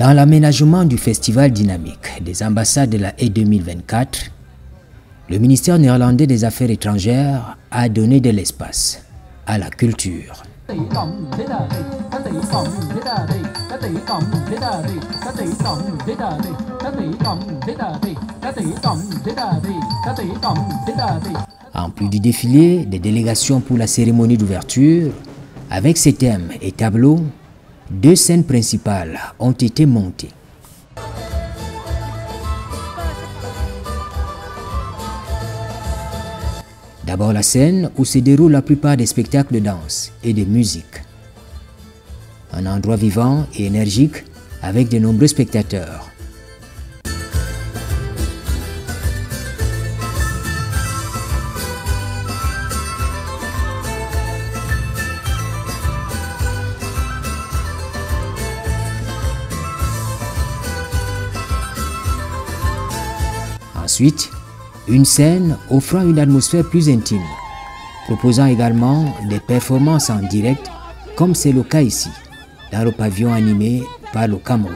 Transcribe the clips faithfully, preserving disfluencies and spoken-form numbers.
Dans l'aménagement du festival dynamique des ambassades de la haie deux mille vingt-quatre, le ministère néerlandais des Affaires étrangères a donné de l'espace à la culture. En plus du défilé des délégations pour la cérémonie d'ouverture, avec ses thèmes et tableaux, deux scènes principales ont été montées. D'abord la scène où se déroulent la plupart des spectacles de danse et de musique. Un endroit vivant et énergique avec de nombreux spectateurs. Ensuite, une scène offrant une atmosphère plus intime, proposant également des performances en direct, comme c'est le cas ici, dans le pavillon animé par le Cameroun.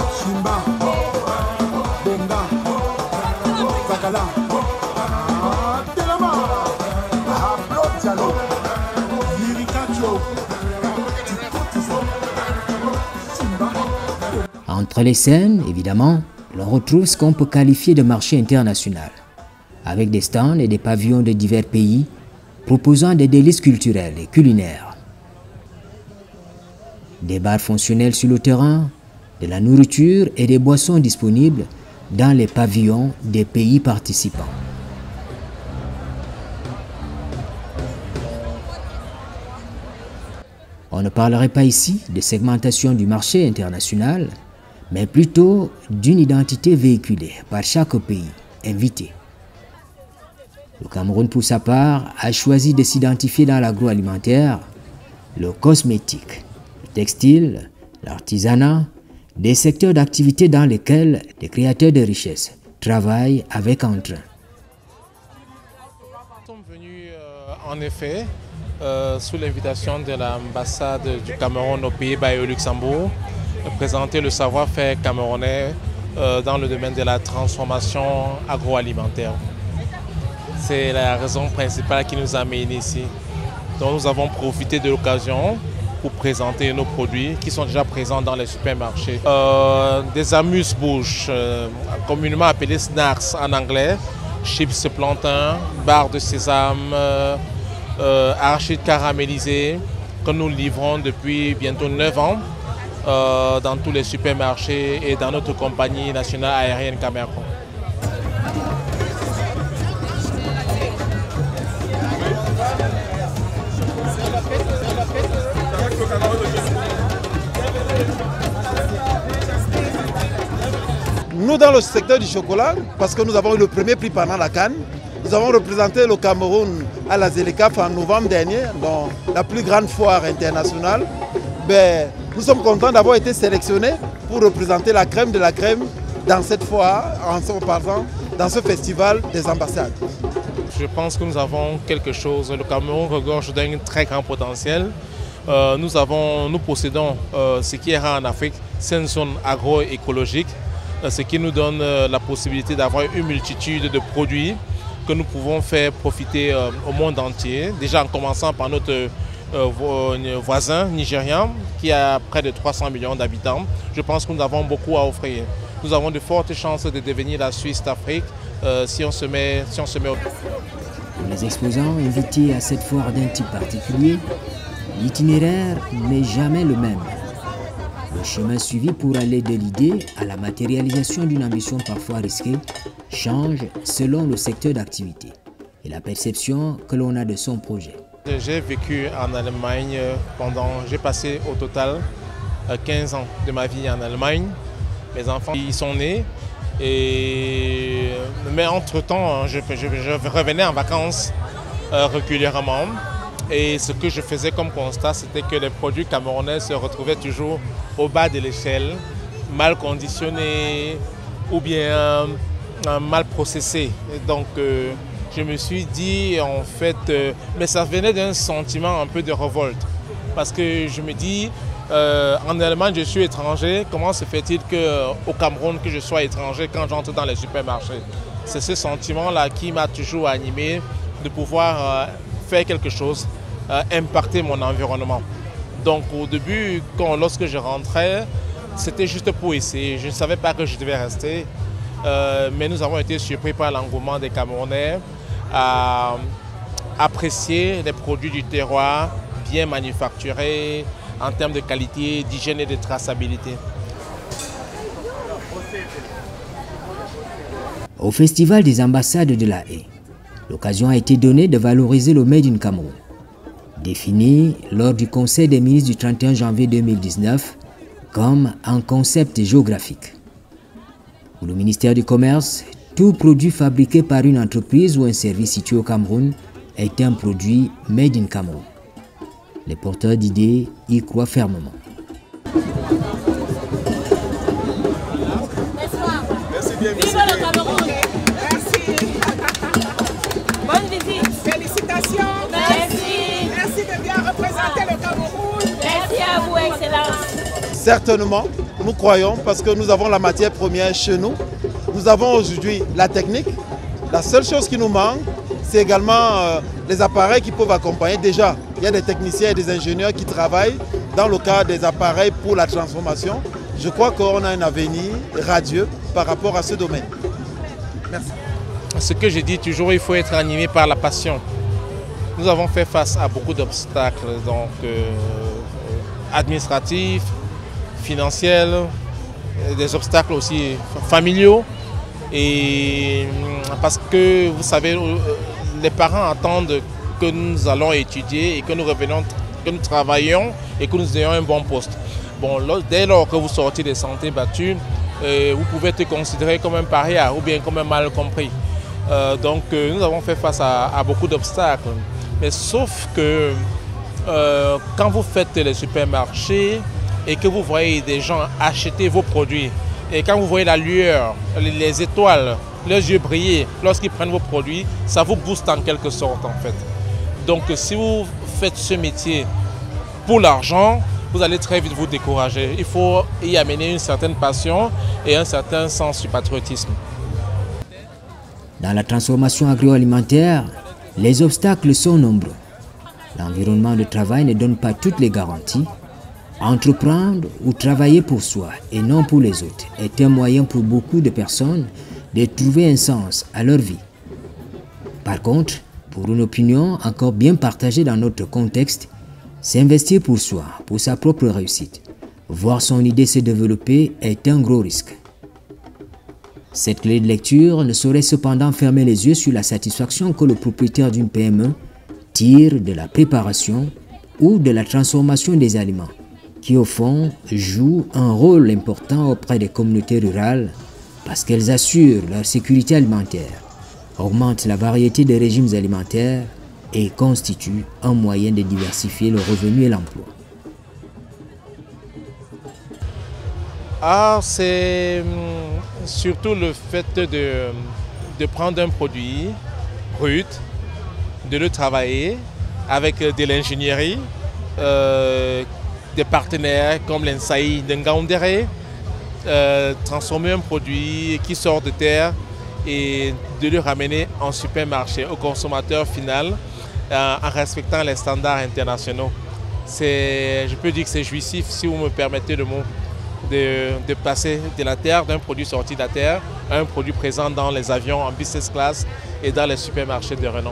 Entre les scènes, évidemment, l'on retrouve ce qu'on peut qualifier de marché international, avec des stands et des pavillons de divers pays proposant des délices culturels et culinaires. Des bars fonctionnels sur le terrain, de la nourriture et des boissons disponibles dans les pavillons des pays participants. On ne parlerait pas ici de segmentation du marché international, mais plutôt d'une identité véhiculée par chaque pays invité. Le Cameroun, pour sa part, a choisi de s'identifier dans l'agroalimentaire, le cosmétique, le textile, l'artisanat, des secteurs d'activité dans lesquels les créateurs de richesses travaillent avec entrain. Nous sommes venus euh, en effet euh, sous l'invitation de l'ambassade du Cameroun aux Pays-Bas et au Luxembourg, présenter le savoir-faire camerounais euh, dans le domaine de la transformation agroalimentaire. C'est la raison principale qui nous a amenés ici. Donc nous avons profité de l'occasion pour présenter nos produits qui sont déjà présents dans les supermarchés. Euh, des amuse-bouches, euh, communément appelés snacks en anglais, chips plantain, barres de sésame, euh, euh, arachides caramélisés, que nous livrons depuis bientôt neuf ans. Euh, dans tous les supermarchés et dans notre compagnie nationale aérienne Cameroun. Nous, dans le secteur du chocolat, parce que nous avons eu le premier prix pendant la Cannes, nous avons représenté le Cameroun à la ZLECAf en novembre dernier, dans la plus grande foire internationale. Ben, nous sommes contents d'avoir été sélectionnés pour représenter la crème de la crème dans cette foire, en se passant dans ce festival des ambassades. Je pense que nous avons quelque chose. Le Cameroun regorge d'un très grand potentiel. Euh, nous, avons, nous possédons euh, ce qui est rare en Afrique, c'est une zone agroécologique, euh, ce qui nous donne euh, la possibilité d'avoir une multitude de produits que nous pouvons faire profiter euh, au monde entier. Déjà en commençant par notre Euh, voisin nigérian qui a près de trois cents millions d'habitants. Je pense que nous avons beaucoup à offrir. Nous avons de fortes chances de devenir la Suisse d'Afrique euh, si on se met, si on se met au... Pour les exposants invités à cette foire d'un type particulier, l'itinéraire n'est jamais le même. Le chemin suivi pour aller de l'idée à la matérialisation d'une ambition parfois risquée change selon le secteur d'activité et la perception que l'on a de son projet. J'ai vécu en Allemagne pendant, j'ai passé au total quinze ans de ma vie en Allemagne. Mes enfants y sont nés, et, mais entre-temps, je, je, je revenais en vacances euh, régulièrement. Et ce que je faisais comme constat, c'était que les produits camerounais se retrouvaient toujours au bas de l'échelle, mal conditionnés ou bien euh, mal processés. Et donc, euh, je me suis dit, en fait, euh, mais ça venait d'un sentiment un peu de révolte. Parce que je me dis, Euh, en Allemagne, je suis étranger. Comment se fait-il qu'au Cameroun, que je sois étranger quand j'entre dans les supermarchés? C'est ce sentiment-là qui m'a toujours animé de pouvoir euh, faire quelque chose, euh, impacter mon environnement. Donc au début, quand, lorsque je rentrais, c'était juste pour essayer. Je ne savais pas que je devais rester. Euh, mais nous avons été surpris par l'engouement des Camerounais à apprécier les produits du terroir, bien manufacturés, en termes de qualité, d'hygiène et de traçabilité. Au Festival des ambassades de la Haye, l'occasion a été donnée de valoriser le Made in Cameroun, défini lors du Conseil des ministres du trente et un janvier deux mille dix-neuf comme un concept géographique. Pour le ministère du Commerce, tout produit fabriqué par une entreprise ou un service situé au Cameroun est un produit Made in Cameroun. Les porteurs d'idées y croient fermement. Merci bien, vive le Cameroun. Merci. Bonne visite. Félicitations. Merci. Merci de bien représenter le Cameroun. Merci à vous, Excellence. Certainement, nous croyons parce que nous avons la matière première chez nous. Nous avons aujourd'hui la technique. La seule chose qui nous manque, c'est également euh, les appareils qui peuvent accompagner. Déjà, il y a des techniciens et des ingénieurs qui travaillent dans le cadre des appareils pour la transformation. Je crois qu'on a un avenir radieux par rapport à ce domaine. Merci. Ce que je dis toujours, il faut être animé par la passion. Nous avons fait face à beaucoup d'obstacles, donc euh, administratifs, financiers, des obstacles aussi familiaux. Et parce que vous savez, les parents attendent que nous allons étudier et que nous revenons, que nous travaillions et que nous ayons un bon poste. Bon, dès lors que vous sortez des sentiers battus, euh, vous pouvez être considéré comme un paria ou bien comme un mal compris. Euh, donc euh, nous avons fait face à, à beaucoup d'obstacles. Mais sauf que euh, quand vous faites les supermarchés et que vous voyez des gens acheter vos produits, et quand vous voyez la lueur, les étoiles, leurs yeux briller, lorsqu'ils prennent vos produits, ça vous booste en quelque sorte en fait. Donc si vous faites ce métier pour l'argent, vous allez très vite vous décourager. Il faut y amener une certaine passion et un certain sens du patriotisme. Dans la transformation agroalimentaire, les obstacles sont nombreux. L'environnement de travail ne donne pas toutes les garanties. Entreprendre ou travailler pour soi et non pour les autres est un moyen pour beaucoup de personnes de trouver un sens à leur vie. Par contre, pour une opinion encore bien partagée dans notre contexte, s'investir pour soi, pour sa propre réussite, voir son idée se développer est un gros risque. Cette clé de lecture ne saurait cependant fermer les yeux sur la satisfaction que le propriétaire d'une P M E tire de la préparation ou de la transformation des aliments, qui au fond jouent un rôle important auprès des communautés rurales parce qu'elles assurent leur sécurité alimentaire, augmentent la variété des régimes alimentaires et constituent un moyen de diversifier le revenu et l'emploi. Ah, c'est surtout le fait de, de prendre un produit brut, de le travailler avec de l'ingénierie, euh, des partenaires comme l'N S A I de Ngaoundéré, euh, transformer un produit qui sort de terre et de le ramener en supermarché au consommateur final euh, en respectant les standards internationaux. Je peux dire que c'est jouissif, si vous me permettez le mot, de, de passer de la terre, d'un produit sorti de la terre, à un produit présent dans les avions en business class et dans les supermarchés de renom.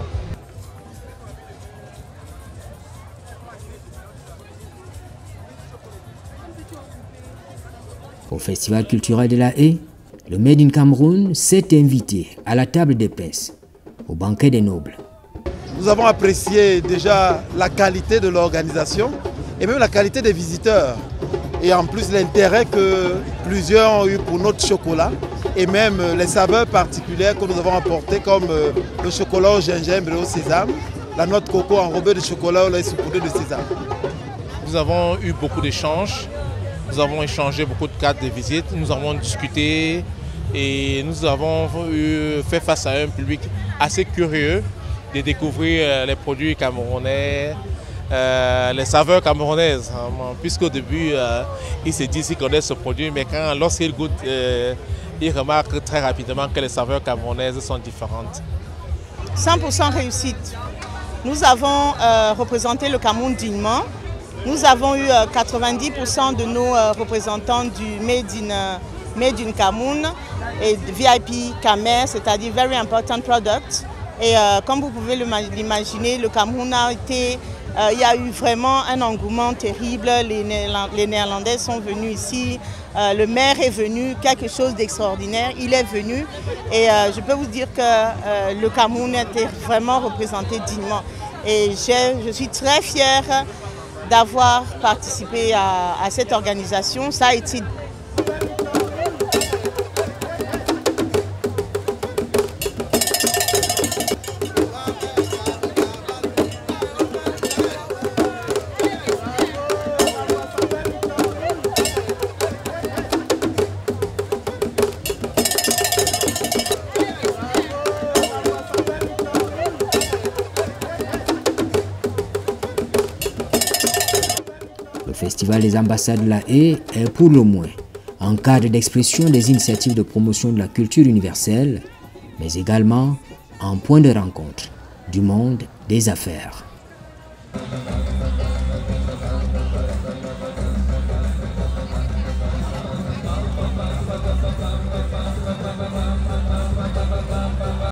Au Festival culturel de la Haye, le Made in Cameroun s'est invité à la table des princes, au banquet des nobles. Nous avons apprécié déjà la qualité de l'organisation et même la qualité des visiteurs. Et en plus l'intérêt que plusieurs ont eu pour notre chocolat et même les saveurs particulières que nous avons apportées comme le chocolat au gingembre et au sésame, la noix de coco enrobée de chocolat au lait saupoudré de sésame. Nous avons eu beaucoup d'échanges. Nous avons échangé beaucoup de cartes de visite, nous avons discuté et nous avons eu, fait face à un public assez curieux de découvrir les produits camerounais, euh, les saveurs camerounaises. Puisqu'au début, euh, ils se disent qu'ils connaissent ce produit, mais quand lorsqu'ils goûtent, euh, ils remarquent très rapidement que les saveurs camerounaises sont différentes. cent pour cent réussite. Nous avons euh, représenté le Cameroun dignement. Nous avons eu euh, quatre-vingt-dix pour cent de nos euh, représentants du Made in, euh, Made in Cameroun et V I P Camer, c'est-à-dire Very Important Product. Et euh, comme vous pouvez l'imaginer, le Cameroun a été, euh, il y a eu vraiment un engouement terrible. Les, Néerland les Néerlandais sont venus ici, euh, le maire est venu, quelque chose d'extraordinaire. Il est venu et euh, je peux vous dire que euh, le Cameroun était vraiment représenté dignement. Et je suis très fière d'avoir participé à, à cette organisation. Ça a été Le Festival des ambassades de la Haye est pour le moins un cadre d'expression des initiatives de promotion de la culture universelle, mais également un point de rencontre du monde des affaires.